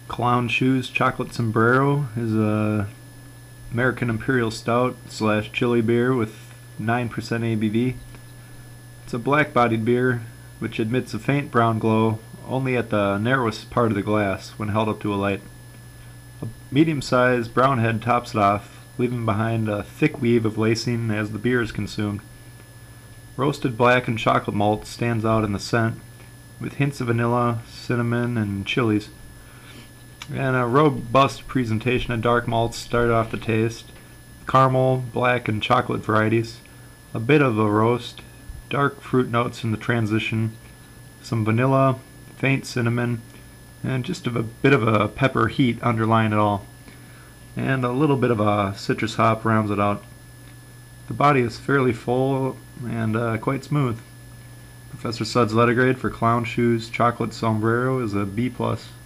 Clown Shoes Chocolate Sombrero is a American Imperial Stout slash chili beer with 9% ABV. It's a black-bodied beer which emits a faint brown glow only at the narrowest part of the glass when held up to a light. A medium-sized brown head tops it off, leaving behind a thick weave of lacing as the beer is consumed. Roasted black and chocolate malt stands out in the scent, with hints of vanilla, cinnamon, and chilies. And a robust presentation of dark malts start off the taste. Caramel, black, and chocolate varieties. A bit of a roast. Dark fruit notes in the transition. Some vanilla, faint cinnamon, and just a bit of a pepper heat underlying it all. And a little bit of a citrus hop rounds it out. The body is fairly full and quite smooth. Professor Suds letter grade for Clown Shoes Chocolate Sombrero is a B+.